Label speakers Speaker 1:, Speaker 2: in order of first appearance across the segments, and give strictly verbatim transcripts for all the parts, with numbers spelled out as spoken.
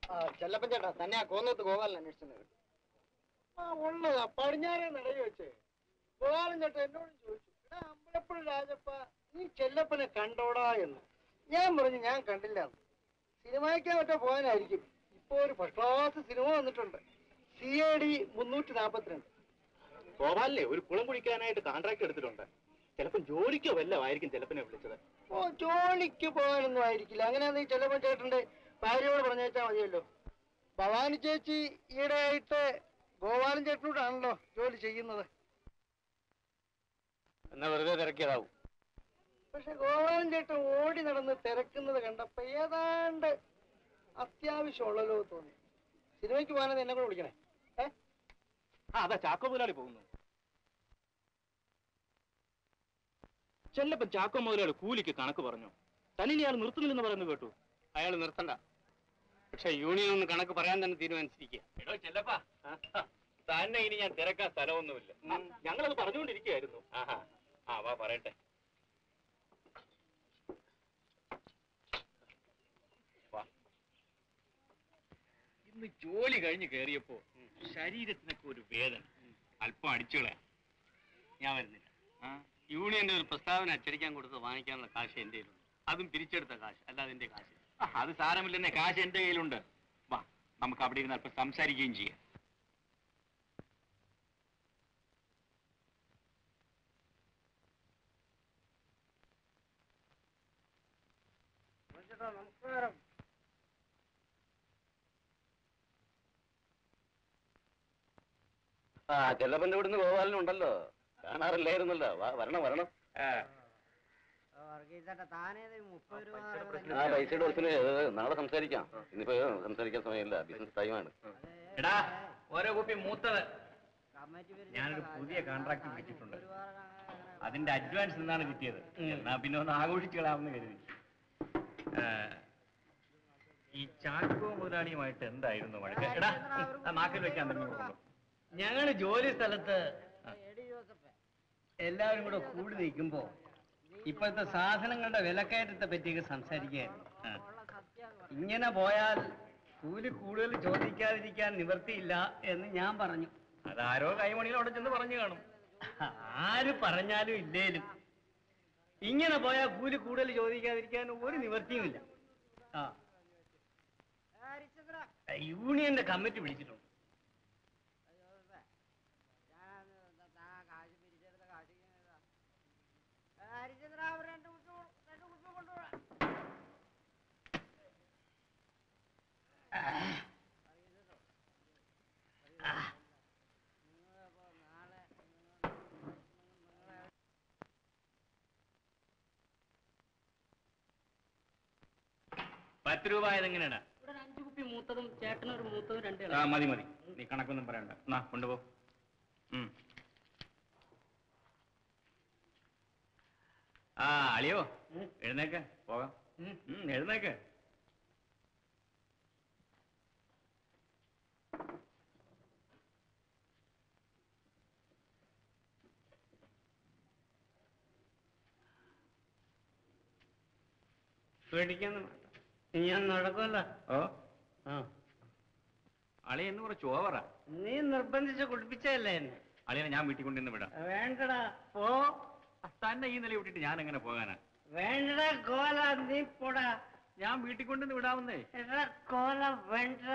Speaker 1: ചെല്ലപ്പൻ ചേട്ടാ തന്നെ ആ കോന്നത്ത് ഗോപാലൻ അന്വേഷിച്ചത്. ആ ഉള്ളതാ പടിഞ്ഞാറേ നടയിൽ വെച്ച് ഗോപാലൻ ചേട്ടാ എന്നോടും ചോദിച്ചു, എടാ അമ്പലപ്പുഴ രാജപ്പ നീ ചെല്ലപ്പനെ കണ്ടോടാ എന്ന്. ഞാൻ പറഞ്ഞു ഞാൻ കണ്ടില്ല. സിനിമയ്ക്കാൻ മറ്റോ പോകാനായിരിക്കും. ഇപ്പൊ ഒരു ഫസ്റ്റ് ക്ലാസ് സിനിമ വന്നിട്ടുണ്ട്, സി എ ഡി മുന്നൂറ്റി നാപ്പത്തിരണ്ട്.
Speaker 2: ഗോപാലനെ ഒരു കുളം കുഴിക്കാനായിട്ട് കോൺട്രാക്ട് എടുത്തിട്ടുണ്ട്. ചിലപ്പോൾ ജോലിക്കോ വല്ലതുമായിരിക്കും ചിലപ്പനെ വിളിച്ചത്.
Speaker 1: ഓ ജോലിക്ക് പോകാനൊന്നും ആയിരിക്കില്ല. അങ്ങനെയാണെങ്കിൽ ചെല്ലപ്പൻ ചേട്ടന്റെ ഭാര്യയോട് പറഞ്ഞേച്ചാൽ മതിയല്ലോ. ഭവാനി ചേച്ചി ഈയിടെ ആയിട്ട് ഗോപാലൻ ചേട്ടനോടാണല്ലോ ജോലി ചെയ്യുന്നത്.
Speaker 2: എന്നാ വെറുതെ തിരക്കിയതാവും.
Speaker 1: പക്ഷെ ഗോപാലൻ ചേട്ടൻ ഓടി നടന്ന് തിരക്കുന്നത് കണ്ടപ്പോ ഏതാണ്ട് അത്യാവശ്യമുള്ളല്ലോ തോന്നി. സിനിമയ്ക്ക് പോകാനെന്ന് എന്നെ കൂടെ വിളിക്കണേ. ഏ
Speaker 2: അതാ ചാക്കോ മുതലാളി പോകുന്നു. ചെല്ലപ്പൻ ചാക്കോ മുതലാളി കൂലിക്ക് കണക്ക് പറഞ്ഞു. തന്നിനി അയാൾ നിർത്തുന്നില്ലെന്ന് പറയുന്നത് കേട്ടു.
Speaker 3: അയാൾ നിർത്തണ്ട, പക്ഷെ യൂണിയൻ ഒന്ന് കണക്ക് പറയാൻ തന്നെ തീരുമാനിച്ചിരിക്കുക.
Speaker 2: എടോ ചെല്ലപ്പാ, തന്നെ ഇനി ഞാൻ തിരക്കാൻ സ്ഥലമൊന്നുമില്ല. ഞങ്ങളത് പറഞ്ഞുകൊണ്ടിരിക്കുകയായിരുന്നു. ആഹാ ആ വാ പറയട്ടെ. ഇന്ന് ജോലി കഴിഞ്ഞ് കയറിയപ്പോ ശരീരത്തിനൊക്കെ ഒരു വേദന.
Speaker 3: അല്പം അടിച്ചുകളയാ. ഞാൻ വരുന്നില്ല. യൂണിയന്റെ ഒരു പ്രസ്താവന അച്ചടിക്കാൻ കൊടുത്ത് വാങ്ങിക്കാനുള്ള കാശ് എന്റെ കയ്യിലുണ്ട്. അതും പിരിച്ചെടുത്ത കാശ്, അല്ലാതെ എന്റെ കാശ്.
Speaker 2: അത് സാരമില്ലെന്നെ, കാശ് എന്റെ കയ്യിലുണ്ട്. വാ നമുക്ക് അവിടെ ഇരുന്ന് അല്പം സംസാരിക്കുകയും ചെയ്യാം.
Speaker 1: നമസ്കാരം.
Speaker 2: ആ ചെല്ലപ്പന്റെ ഇവിടുന്ന് ഗോപാലനുണ്ടല്ലോ, കാണാറില്ലായിരുന്നല്ലോ. വാ വരണം വരണം. ആ പൈസയുടെ ദിവസത്തിന് നാളെ സംസാരിക്കാം. ഇന്നിപ്പോ സംസാരിക്കാൻ സമയമില്ല, ബിസിനസ് ടൈമാണ്.
Speaker 3: എടാ ഓരോ കുപ്പി മൂത്തത്. ഞാനൊരു പുതിയ കോൺട്രാക്ട് പിടിച്ചിട്ടുണ്ട്. അതിന്റെ അഡ്വാൻസ് നിന്നാണ് കിട്ടിയത്. എന്നാ പിന്നെ ഒന്ന് ആഘോഷിച്ചു കളാമെന്ന് കരുതി. ഈ ചാക്കോ മുതലാളിയുമായിട്ട് എന്തായിരുന്നു വഴക്ക്? എടാ നാക്കിൽ വെക്കാൻ തന്നെ.
Speaker 4: ഞങ്ങള് ജോലി സ്ഥലത്ത് എല്ലാവരും കൂടെ കൂടി നിൽക്കുമ്പോ ഇപ്പോഴത്തെ സാധനങ്ങളുടെ വിലക്കയറ്റത്തെ പറ്റിയൊക്കെ സംസാരിക്കുകയായിരുന്നു. ഇങ്ങനെ പോയാൽ കൂലി കൂടുതൽ ചോദിക്കാതിരിക്കാൻ നിവൃത്തിയില്ല എന്ന് ഞാൻ പറഞ്ഞു.
Speaker 3: അതാരോ കൈമണിയിലവിടെ ചെന്ന് പറഞ്ഞു കാണും.
Speaker 4: ആര് പറഞ്ഞാലും ഇല്ലേലും ഇങ്ങനെ പോയാൽ കൂലി കൂടുതൽ ചോദിക്കാതിരിക്കാൻ ഒരു നിവൃത്തിയുമില്ല. ആ യൂണിയന്റെ കമ്മിറ്റി വിളിച്ചിട്ടുണ്ട്.
Speaker 3: പത്ത് രൂപ ആയതെങ്ങനെയാണ്?
Speaker 4: അഞ്ചു കുപ്പി മൂത്തതും ചേട്ടനൊരു മൂത്തതും രണ്ട്.
Speaker 3: ആ മതി മതി, നീ കണക്കൊന്നും പറയണ്ട. എന്നാ കൊണ്ടുപോ. ആ അളിയോ എഴുന്നേക്ക് പോകാം. എഴുന്നേക്ക്.
Speaker 4: പേടിക്കൊന്നും ഞാൻ നടക്കുമല്ല.
Speaker 3: ഓ ആ അളിയ എന്ന് കുറച്ച് ഓവറാ.
Speaker 4: നീ നിർബന്ധിച്ച് കുടിപ്പിച്ചല്ലേ എന്നെ.
Speaker 3: അളിയനെ ഞാൻ വീട്ടിൽ കൊണ്ടുവന്ന് വിടാം.
Speaker 4: വേണ്ടടാ പോ.
Speaker 3: തന്നെ ഈ നില വിട്ടിട്ട് ഞാൻ എങ്ങനെ പോകാനാ?
Speaker 4: വേണ്ടടാ കോല, നീ പോടാ.
Speaker 3: ഞാൻ വീട്ടിൽ കൊണ്ടുവന്ന് വിടാവുന്നേ.
Speaker 4: കോല വേണ്ട.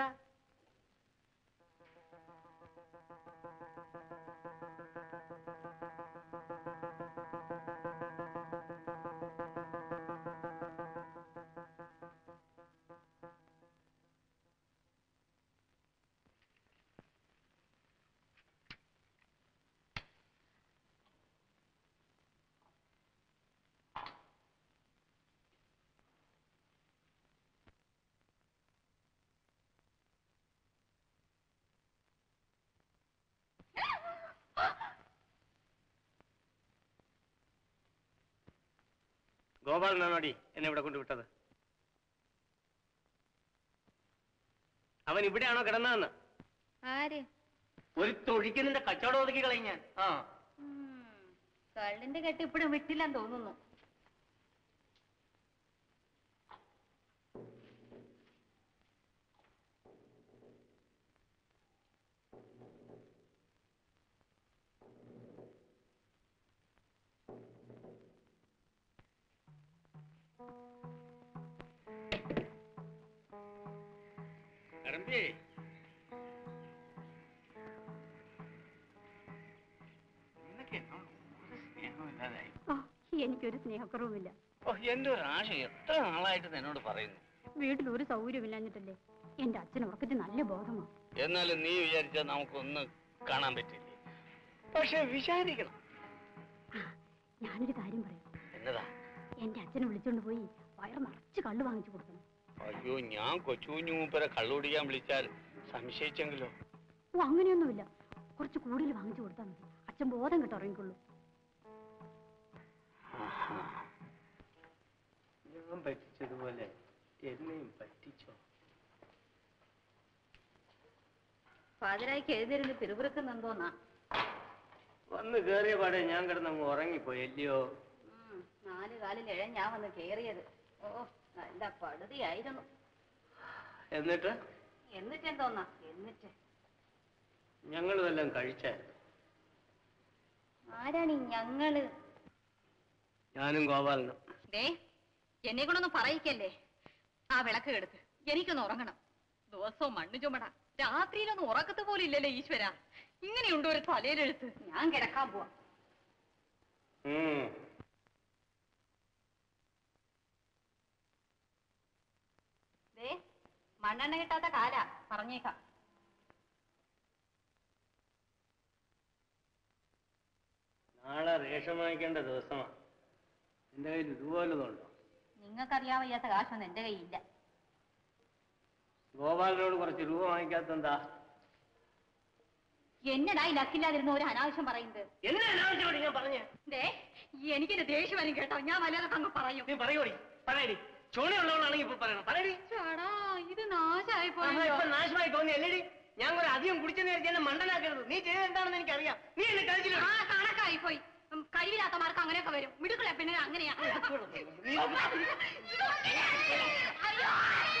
Speaker 3: ഗോപാലനാണോടി എന്നെ ഇവിടെ കൊണ്ടുവിട്ടത്? അവൻ ഇവിടെയാണോ കിടന്നതെന്ന്?
Speaker 5: ആര്?
Speaker 3: ഒരു തൊഴിക്ക് നിന്റെ കച്ചവടം ഒതുക്കി കളയും ഞാൻ. ആ
Speaker 5: കള്ളിന്റെ കെട്ട് ഇപ്പോഴും വിട്ടില്ലെന്ന് തോന്നുന്നു.
Speaker 6: ഒരു സ്നേഹക്കുറവുമില്ല.
Speaker 3: ഓ എന്റെ ഒരു ആശ എത്ര നാളായിട്ട് എന്നോട് പറയുന്നു.
Speaker 6: വീട്ടിൽ ഒരു സൗകര്യമില്ലാഞ്ഞിട്ടല്ലേ? എന്റെ അച്ഛൻ ഉറക്കത്തിൽ നല്ല ബോധമാണ്.
Speaker 3: എന്നാലും നീ വിചാരിച്ചാൽ നമുക്കൊന്ന് കാണാൻ പറ്റില്ലേ? പക്ഷെ വിചാരിക്കണം.
Speaker 6: ഞാനൊരു കാര്യം പറയാം.
Speaker 3: എന്നതാ?
Speaker 6: എന്റെ അച്ഛനെ വിളിച്ചോണ്ട് പോയി വയറ് നിറച്ച് കള്ളു വാങ്ങിച്ചു കൊടുക്കണം.
Speaker 3: അയ്യോ, ഞാൻ കൊച്ചുകുഞ്ഞു മൂപ്പരെ കള്ളുടിക്കാൻ വിളിച്ചാൽ സംശയിച്ചെങ്കിലോ?
Speaker 6: ഓ അങ്ങനെയൊന്നുമില്ല, കുറച്ച് കൂടുതൽ വാങ്ങിച്ചു കൊടുത്താൽ മതി. അച്ഛൻ ബോധം കിട്ടി ഉറങ്ങിക്കൊള്ളൂ.
Speaker 4: ഞാൻ പറ്റിച്ചതുപോലെ എന്നെയും പറ്റിച്ചോ?
Speaker 5: പാതിരായ്ക്ക് എഴുതിരുന്ന് പിറുപിറുക്കുന്നെന്തോന്നാ.
Speaker 4: വന്ന് കേറിയ പാടെ ഞാൻ കിടന്നങ്ങ് ഉറങ്ങിപ്പോയി അല്ലയോ?
Speaker 5: നാല് കാലിൽ ഇഴഞ്ഞാ വന്ന് കേറിയത്. ഓ നല്ല പടുതിയായിരുന്നു.
Speaker 4: എന്നിട്ട്
Speaker 5: എന്നിട്ട് എന്തോന്നാ? എന്നിട്ട്
Speaker 4: ഞങ്ങളും എല്ലാം കഴിച്ചായിരുന്നു.
Speaker 5: ആരാണീ ഞങ്ങള്?
Speaker 4: ഞാനും ഗോപാലനും.
Speaker 5: ദേ എന്നെ കൊണ്ടൊന്നും പറയിക്കല്ലേ. ആ വിളക്ക് കെടുക്ക്, എനിക്കൊന്ന് ഉറങ്ങണം. ദിവസവും മണ്ണ് ചുമട, രാത്രിയിലൊന്നും ഉറക്കത്ത് പോലും ഇല്ലല്ലേ ഈശ്വര. ഇങ്ങനെയുണ്ടോ ഒരു തലയിലെഴുത്ത്? ഞാൻ കിടക്കാൻ പോവാ. ദേ മണ്ണെണ്ണ കിട്ടാത്ത കാലാ, പറഞ്ഞേക്കാം.
Speaker 4: നാളെ റേഷൻ വാങ്ങിക്കേണ്ട ദിവസമാണ്. എന്റെ കയ്യിൽ ഇതുപോലതുണ്ടോ?
Speaker 5: നിങ്ങൾക്കറിയാൻ വയ്യാത്ത കാശൊന്നും എന്റെ കയ്യില്ല.
Speaker 4: ഗോപാലനോട് കുറച്ച് രൂപ വാങ്ങിക്കാത്തെന്താ?
Speaker 5: എന്നടാ ഈ ലക്കില്ലാതിരുന്ന ഒരു അനാവശ്യം പറയുന്നത്?
Speaker 4: എന്നെ അനാവശ്യമാണ് ഞാൻ പറഞ്ഞേ.
Speaker 5: ദേ എനിക്കെന്റെ ദേഷ്യം വരും കേട്ടോ. ഞാൻ വല്ലാതെ അങ്ങ് പറയും.
Speaker 4: നീ പറയൂടി, പറയടി. ചോണയുള്ളവളാണെങ്കിൽ ഇപ്പൊ പറയണം, പറയടി.
Speaker 5: ചേടാ ഇത് നാശമായി പോയി.
Speaker 4: ഇപ്പൊ നാശമായി തോന്നിയല്ലേടി? ഞാൻ കുറെ അധികം കുടിച്ചെന്ന് വിചാരിച്ച് എന്നെ മണ്ടനാക്കരുത്. നീ ചെയ്തത് എന്താണെന്ന് എനിക്കറിയാം. നീ എന്നെ കഴിച്ചില്ല.
Speaker 5: ആ കണക്കായി പോയി. കഴിവില്ലാത്തമാർക്ക് അങ്ങനെയൊക്കെ വരും. മിടുക്കളെ പിന്നെ അങ്ങനെയാ. അയ്യോ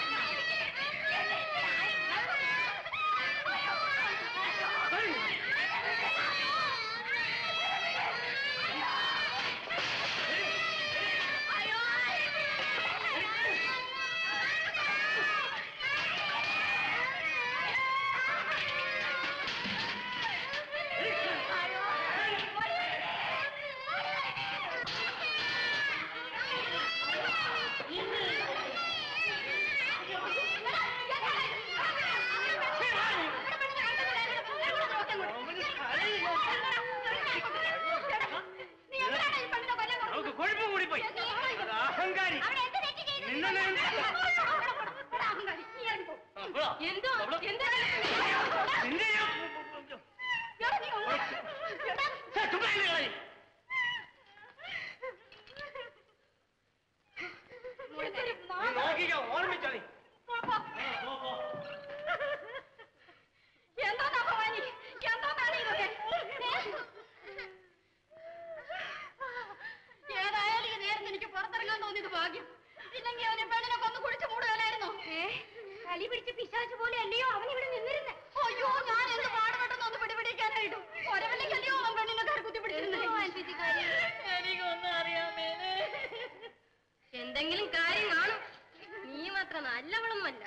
Speaker 5: എന്തെങ്കിലും കാര്യം കാണും. നീ മാത്രം നല്ലവളൊന്നുമല്ല.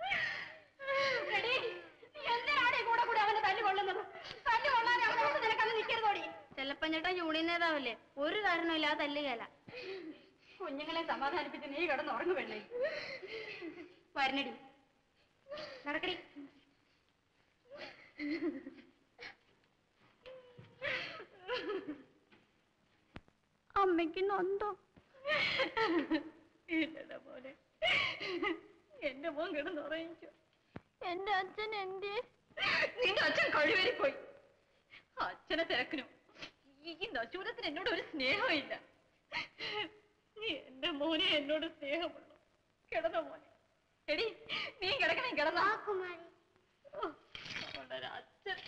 Speaker 5: എന്തിനാണ് കൂടെ കൂടെ അവനെ തല്ലു കൊള്ളുന്നത്? തല്ലു കൊള്ളാൻ നിനക്കന്ന് നിൽക്കരുതോടി. ചെല്ലപ്പഞ്ഞേട്ടൻ യൂണിയൻ നേതാവല്ലേ, ഒരു കാരണമില്ലാതെ തല്ലുകയല്ല. കുഞ്ഞുങ്ങളെ സമാധാനിപ്പിച്ച് നീ കിടന്ന് ഉറങ്ങുവെള്ളേ. വരണടി, നടക്കടി. അമ്മയ്ക്ക് നൊന്തോ? ഇല്ലടാ പോലെ, എന്റെ മോൻ കിടന്നുറങ്ങിച്ചു. എന്റെ അച്ഛൻ എന്തേ? നിന്റെ അച്ഛൻ കഴിവേറിപ്പോയി. അച്ഛനെ തിരക്കിനും ഈ നശൂലത്തിന് എന്നോട് ഒരു സ്നേഹമില്ല. എന്റെ മോനെ എന്നോട് സ്നേഹമുള്ളൂ. കിടന്ന മോനെ. എടി നീ കിടക്കണേ, കിടന്നോ അവളുടെ അച്ഛൻ.